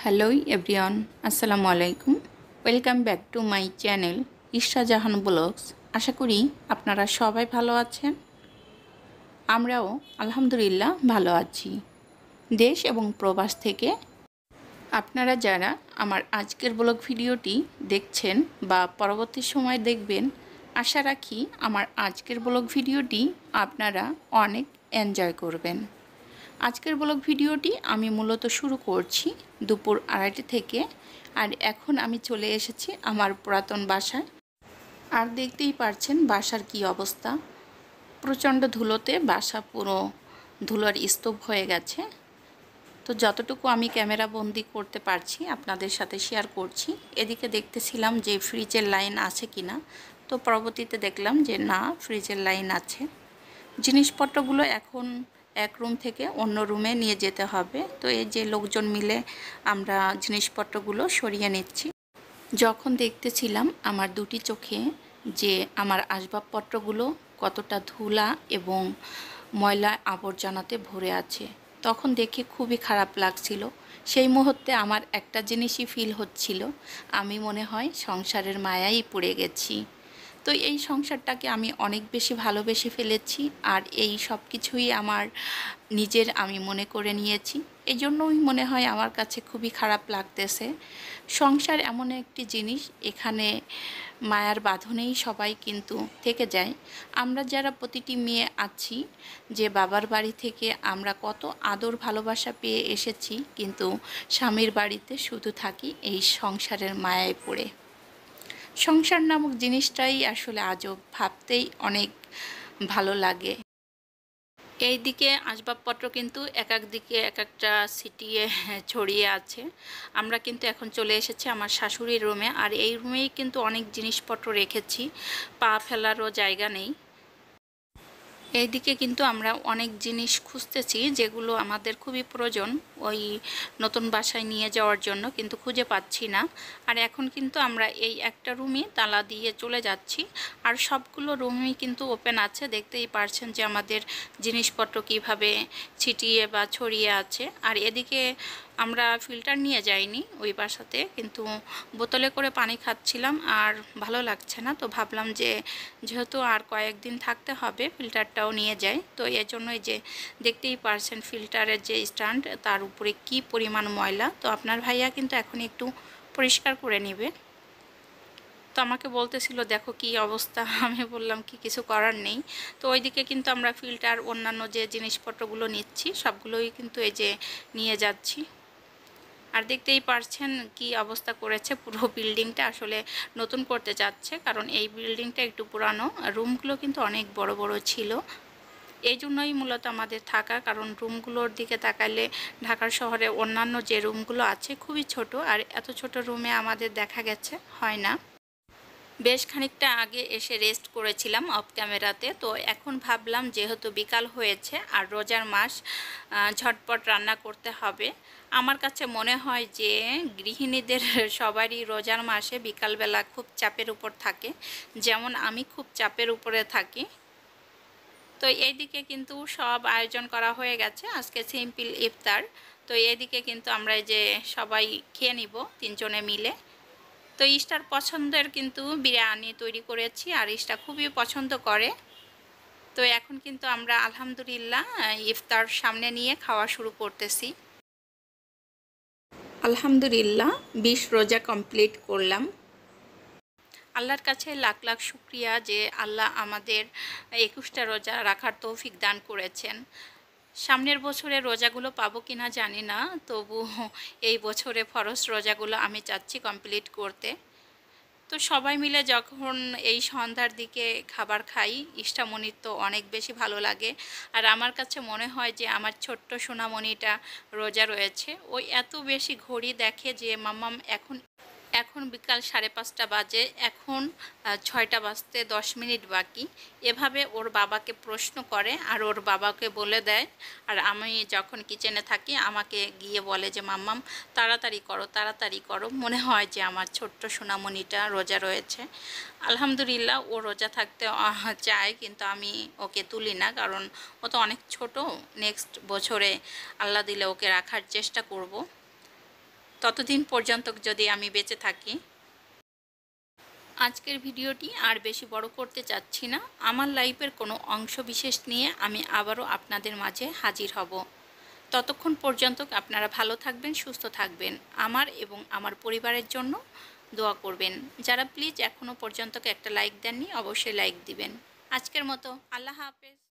Hello everyone, আসসালামু আলাইকুম। Welcome back to my channel Ishra Jahan vlogs. আশা করি আপনারা সবাই ভালো আছেন। আমরাও আলহামদুলিল্লাহ ভালো আছি। দেশ এবং প্রবাস থেকে আপনারা যারা আমার আজকের ব্লগ ভিডিওটি দেখছেন বা পরবর্তী সময় দেখবেন, আশা রাখি আমার আজকের ব্লগ ভিডিওটি আপনারা অনেক এনজয় করবেন। আজকের ব্লগ ভিডিওটি আমি মূলত শুরু করছি দুপুর 2:30 থেকে। আর এখন আমি চলে এসেছি আমার পুরাতন বাসায়। আর দেখতেই পারছেন বাসার কি অবস্থা। প্রচণ্ড ধুলোতে বাসা পুরো ধুলোর স্তূপ হয়ে গেছে। তো যতটুকু আমি ক্যামেরা বন্দি করতে পারছি আপনাদের সাথে শেয়ার করছি। এদিকে দেখতেছিলাম যে ফ্রিজের লাইন আছে কিনা, তো পরবর্তীতে দেখলাম যে না, ফ্রিজের লাইন আছে। জিনিসপত্রগুলো এখন এক রুম থেকে অন্য রুমে নিয়ে যেতে হবে। তো এই যে লোকজন মিলে আমরা জিনিসপত্রগুলো সরিয়ে নিচ্ছি। যখন দেখতেছিলাম আমার দুটি চোখে যে আমার আসবাবপত্রগুলো কতটা ধুলা এবং ময়লা আবর্জনাতে ভরে আছে, তখন দেখে খুবই খারাপ লাগছিল। সেই মুহূর্তে আমার একটা জিনিসই ফিল হচ্ছিল, আমি মনে হয় সংসারের মায়াই পড়ে গেছি। তো এই সংসারটাকে আমি অনেক বেশি ভালোবেসে ফেলেছি, আর এই সব কিছুই আমার নিজের আমি মনে করে নিয়েছি। এই জন্যই মনে হয় আমার কাছে খুবই খারাপ লাগতেছে। সংসার এমন একটি জিনিস, এখানে মায়ার বাঁধনেই সবাই কিন্তু থেকে যায়। আমরা যারা প্রতিটি মেয়ে আছি, যে বাবার বাড়ি থেকে আমরা কত আদর ভালোবাসা পেয়ে এসেছি, কিন্তু স্বামীর বাড়িতে শুধু থাকি এই সংসারের মায়ায় পড়ে। সংসার নামক জিনিসটাই আসলে আজব, ভাবতেই অনেক ভালো লাগে। এই দিকে আসবাবপত্র কিন্তু এক এক দিকে এক একটা সিটিয়ে ছড়িয়ে আছে। আমরা কিন্তু এখন চলে এসেছি আমার শাশুড়ির রুমে, আর এই রুমেই কিন্তু অনেক জিনিসপত্র রেখেছি, পা ফেলারও জায়গা নেই। এইদিকে কিন্তু আমরা অনেক জিনিস খুঁজতেছি যেগুলো আমাদের খুবই প্রয়োজন ওই নতুন বাসায় নিয়ে যাওয়ার জন্য, কিন্তু খুঁজে পাচ্ছি না। আর এখন কিন্তু আমরা এই একটা রুমে তালা দিয়ে চলে যাচ্ছি, আর সবগুলো রুমই কিন্তু ওপেন আছে। দেখতেই পারছেন যে আমাদের জিনিসপত্র কিভাবে ছিটিয়ে বা ছড়িয়ে আছে। আর এদিকে আমরা ফিল্টার নিয়ে যাইনি ওই বাসাতে, কিন্তু বোতলে করে পানি খাচ্ছিলাম আর ভালো লাগছে না। তো ভাবলাম যে যেহেতু আর কয়েকদিন থাকতে হবে, ফিল্টারটাও নিয়ে যাই। তো এর জন্যই যে দেখতেই পারছেন ফিল্টারের যে স্ট্যান্ড, তার উপরে কি পরিমাণ ময়লা। তো আপনার ভাইয়া কিন্তু এখন একটু পরিষ্কার করে নেবে। তো আমাকে বলতেছিল দেখো কি অবস্থা। আমি বললাম কি কিছু করার নেই। তো ওইদিকে কিন্তু আমরা ফিল্টার অন্যান্য যে জিনিসপত্রগুলো নিচ্ছি সবগুলোই কিন্তু এই যে নিয়ে যাচ্ছি। আর দেখতেই পারছেন কি অবস্থা করেছে পুরো বিল্ডিংটা। আসলে নতুন করতে যাচ্ছে, কারণ এই বিল্ডিংটা একটু পুরানো। রুমগুলো কিন্তু অনেক বড় বড় ছিল, এই জন্যই মূলত আমাদের থাকা। কারণ রুমগুলোর দিকে তাকালে ঢাকার শহরে অন্যান্য যে রুমগুলো আছে খুবই ছোট, আর এত ছোট রুমে আমাদের দেখা গেছে হয় না। বেশ খানিকটা আগে এসে রেস্ট করেছিলাম অফ ক্যামেরাতে। তো এখন ভাবলাম যেহেতু বিকাল হয়েছে আর রোজার মাস, ঝটপট রান্না করতে হবে। আমার কাছে মনে হয় যে গৃহিণীদের সবারই রোজার মাসে বিকালবেলা খুব চাপের উপর থাকে, যেমন আমি খুব চাপের উপরে থাকি। তো এইদিকে কিন্তু সব আয়োজন করা হয়ে গেছে, আজকে সিম্পল ইফতার। তো এইদিকে কিন্তু আমরা যে সবাই খেয়ে নিব তিনজনে মিলে। তো ইস্টার পছন্দের কিন্তু বিরিয়ানি তৈরি করেছি, আর ইস্টা খুবই পছন্দ করে। তো এখন কিন্তু আমরা আলহামদুলিল্লাহ ইফতার সামনে নিয়ে খাওয়া শুরু করতেছি। আলহামদুলিল্লাহ 20 রোজা কমপ্লিট করলাম। আল্লাহর কাছে লাখ লাখ শুক্রিয়া যে আল্লাহ আমাদের 21টা রোজা রাখার তৌফিক দান করেছেন। সামনের বছরে রোজাগুলো পাবো কিনা জানি না, তবু এই বছরে ফরজ রোজাগুলো আমি চাচ্ছি কমপ্লিট করতে। তো সবাই মিলে যখন এই সন্ধ্যার দিকে খাবার খাই, ইষ্টামণির তো অনেক বেশি ভালো লাগে। আর আমার কাছে মনে হয় যে আমার ছোট্ট সোনামণিটা রোজা রয়েছে। ওই এত বেশি ঘড়ি দেখে যে মাম্মাম এখন এখন বিকাল 5:30 বাজে, এখন 6টা বাজতে 10 মিনিট বাকি। এভাবে ওর বাবাকে প্রশ্ন করে আর ওর বাবাকে বলে দেয়। আর আমি যখন কিচেনে থাকি আমাকে গিয়ে বলে যে মাম্মাম তাড়াতাড়ি করো তাড়াতাড়ি করো। মনে হয় যে আমার ছোট্ট সোনামণিটা রোজা রয়েছে। আলহামদুলিল্লাহ ও রোজা থাকতে চায়, কিন্তু আমি ওকে তুলি না, কারণ ও তো অনেক ছোট। নেক্সট বছরে আল্লাহ দিলে ওকে রাখার চেষ্টা করব। তো ততদিন পর্যন্ত যদি আমি বেঁচে থাকি। আজকের ভিডিওটি আর বেশি বড় করতে চাচ্ছি না। আমার লাইফের কোনো অংশ বিশেষ নিয়ে আমি আবারও আপনাদের মাঝে হাজির হব। ততক্ষণ পর্যন্ত আপনারা ভালো থাকবেন, সুস্থ থাকবেন, আমার এবং আমার পরিবারের জন্য দোয়া করবেন। যারা প্লিজ এখনও পর্যন্ত একটা লাইক দেননি অবশ্যই লাইক দিবেন। আজকের মতো আল্লাহ হাফেজ।